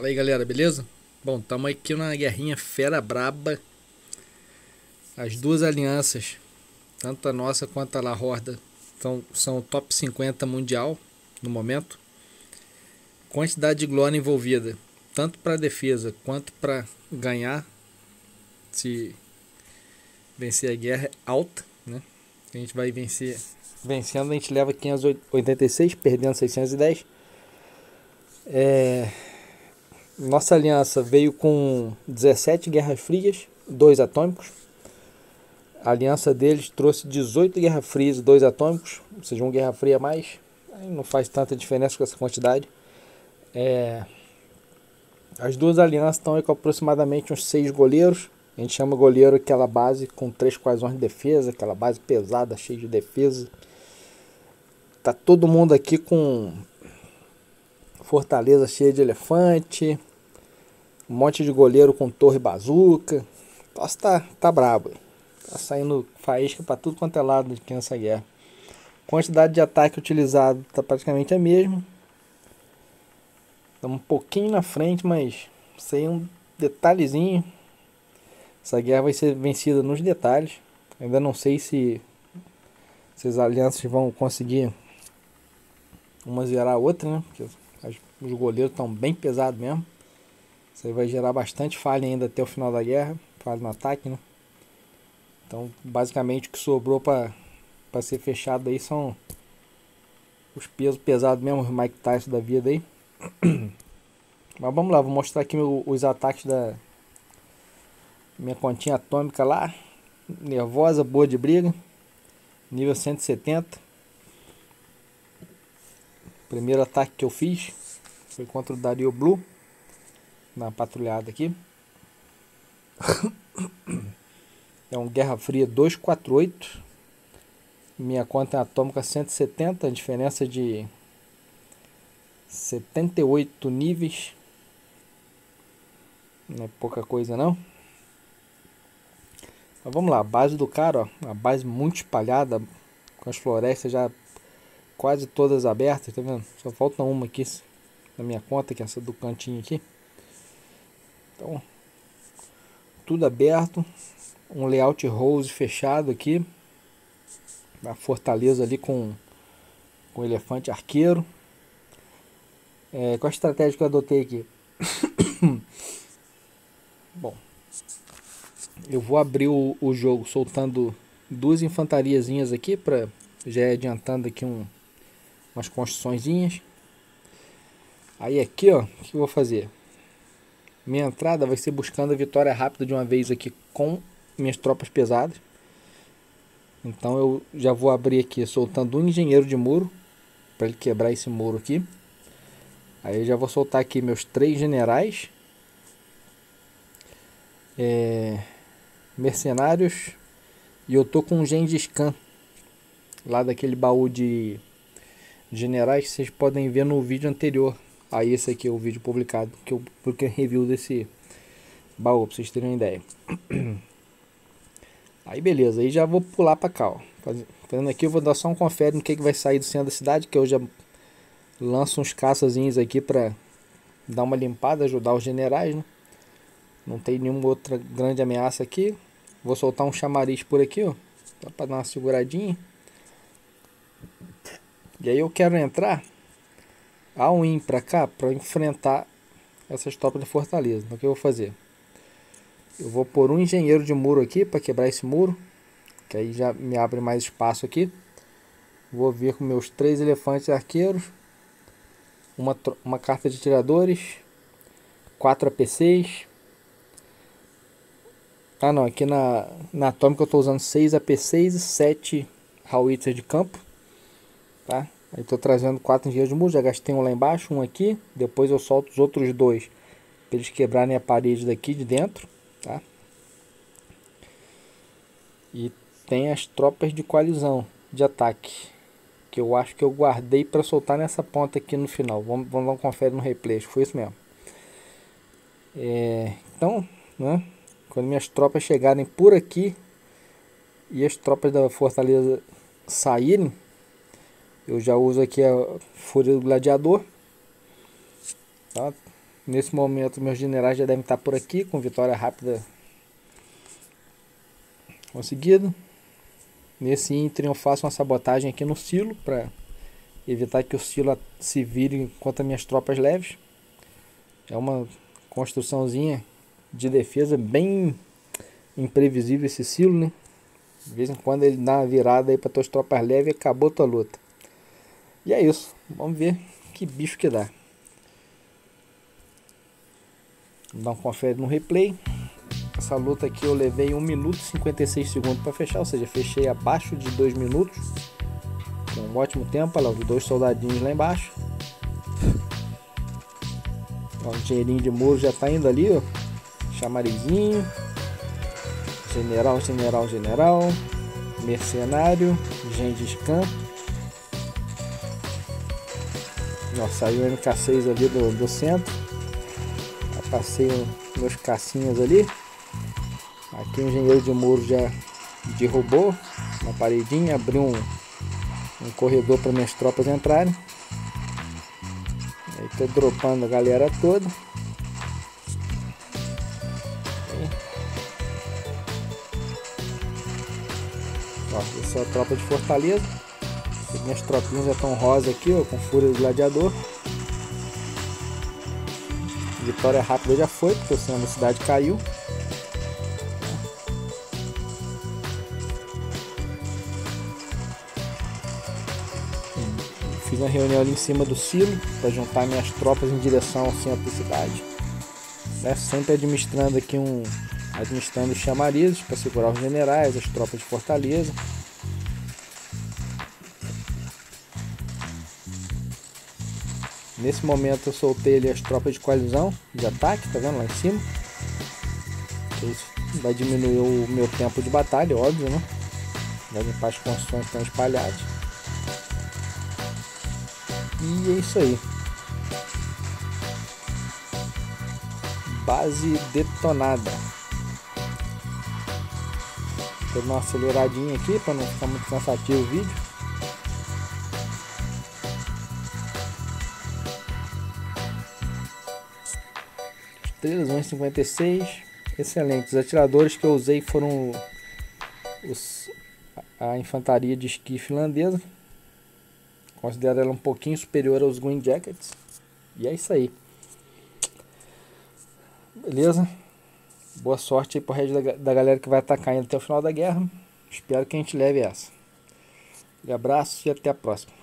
Fala aí galera, beleza? Bom, estamos aqui na guerrinha fera braba. As duas alianças, tanto a nossa quanto a La Horda, são o top 50 mundial no momento. Quantidade de glória envolvida, tanto para defesa quanto para ganhar, se vencer a guerra, é alta, né? A gente vai vencer. Vencendo, a gente leva 586, perdendo 610. Nossa aliança veio com 17 guerras frias, 2 atômicos. A aliança deles trouxe 18 guerras frias e 2 atômicos, ou seja, uma guerra fria a mais. Aí não faz tanta diferença com essa quantidade. As duas alianças estão aí com aproximadamente uns 6 goleiros. A gente chama goleiro aquela base com 3 quasões de defesa, aquela base pesada, cheia de defesa. Tá todo mundo aqui com fortaleza cheia de elefante, um monte de goleiro com torre bazuca. Nossa, tá brabo. Tá saindo faísca para tudo quanto é lado aqui nessa guerra. Quantidade de ataque utilizado tá praticamente a mesma. Estamos um pouquinho na frente, mas sem um detalhezinho. Essa guerra vai ser vencida nos detalhes. Ainda não sei se as alianças vão conseguir uma zerar a outra, né? Porque os goleiros estão bem pesados mesmo. Isso aí vai gerar bastante falha ainda até o final da guerra. Falha no ataque, né? Então, basicamente, o que sobrou para ser fechado aí são os pesos pesados mesmo, os Mike Tyson da vida aí. Mas vamos lá, vou mostrar aqui os ataques da minha continha atômica lá. Nervosa, boa de briga. Nível 170. Primeiro ataque que eu fiz foi contra o Dario Blue. Na patrulhada aqui. É um Guerra Fria 248. Minha conta é atômica 170. A diferença de 78 níveis. Não é pouca coisa não. Mas vamos lá, a base do cara, ó, uma base muito espalhada, com as florestas já quase todas abertas, tá vendo? Só falta uma aqui na minha conta, que é essa do cantinho aqui. Então, tudo aberto, um layout rose fechado aqui, a fortaleza ali com o elefante arqueiro. Qual a estratégia que eu adotei aqui? Bom, eu vou abrir o jogo soltando duas infantariazinhas aqui, para já ir adiantando aqui umas construçõezinhas. Aí aqui, ó, o que eu vou fazer? Minha entrada vai ser buscando a vitória rápida de uma vez aqui com minhas tropas pesadas. Então eu já vou abrir aqui soltando um engenheiro de muro, para ele quebrar esse muro aqui. Aí eu já vou soltar aqui meus 3 generais. Mercenários. E eu tô com um Gengis Khan lá daquele baú de generais que vocês podem ver no vídeo anterior a esse aqui, o vídeo publicado, que eu publiquei review desse baú, pra vocês terem uma ideia. Aí beleza, aí já vou pular pra cá, ó. Fazendo aqui, eu vou dar só um confere no que vai sair do centro da cidade, que eu já lanço uns caçazinhos aqui pra dar uma limpada, ajudar os generais, né? Não tem nenhuma outra grande ameaça aqui. Vou soltar um chamariz por aqui, ó, só pra dar uma seguradinha. E aí eu quero entrar ao ir pra cá pra enfrentar essas tropas de fortaleza. Então o que eu vou fazer? Eu vou pôr um engenheiro de muro aqui para quebrar esse muro, que aí já me abre mais espaço aqui. Vou vir com meus 3 elefantes arqueiros, uma carta de atiradores, 4 APCs. Ah não, aqui na atômica eu estou usando 6 APCs e 7 howitzers de campo, tá? Aí estou trazendo 4 engenheiros de muro, já gastei um lá embaixo, um aqui. Depois eu solto os outros 2 para eles quebrarem a parede daqui de dentro, tá? E tem as tropas de coalizão de ataque, que eu acho que eu guardei para soltar nessa ponta aqui no final. Vamos dar um confere no replay, foi isso mesmo. Então, né, quando minhas tropas chegarem por aqui e as tropas da fortaleza saírem, eu já uso aqui a fúria do gladiador, tá? Nesse momento meus generais já devem estar por aqui, com vitória rápida conseguida. Nesse ínterim eu faço uma sabotagem aqui no silo, para evitar que o silo se vire contra minhas tropas leves. É uma construçãozinha de defesa bem imprevisível esse silo, né? De vez em quando ele dá uma virada aí para tuas tropas leves e acabou tua luta. E é isso, vamos ver que bicho que dá. Vamos dar um confere no replay. Essa luta aqui eu levei 1 minuto e 56 segundos para fechar, ou seja, fechei abaixo de 2 minutos. Com um ótimo tempo, olha lá, os 2 soldadinhos lá embaixo. Ó, o engenheirinho de muro já tá indo ali, ó. Chamarizinho. General, general, general. Mercenário. Gengis Khan. Ó, saiu o MK6 ali do centro. Já passei meus cacinhas ali. Aqui o engenheiro de muro já derrubou uma paredinha, abriu um corredor para minhas tropas entrarem. Aí tô dropando a galera toda. Ó, essa é a tropa de Fortaleza. As minhas tropinhas já estão rosa aqui, ó, com fúria do gladiador. Vitória rápida já foi, porque o centro da cidade caiu. Fiz uma reunião ali em cima do silo para juntar minhas tropas em direção ao centro da cidade, né? Sempre administrando aqui administrando os chamarizos para segurar os generais, as tropas de Fortaleza. Nesse momento eu soltei ali as tropas de coalizão de ataque, tá vendo lá em cima? Isso vai diminuir o meu tempo de batalha, óbvio, né? Vai limpar as construções que estão espalhadas. E é isso aí. Base detonada. Vou dar uma aceleradinha aqui para não ficar muito cansativo o vídeo. Estrelas 1,56. Excelente. Os atiradores que eu usei foram a infantaria de esqui finlandesa. Considero ela um pouquinho superior aos Green Jackets. E é isso aí. Beleza? Boa sorte aí pro resto da galera que vai atacar ainda até o final da guerra. Espero que a gente leve essa. Um abraço e até a próxima.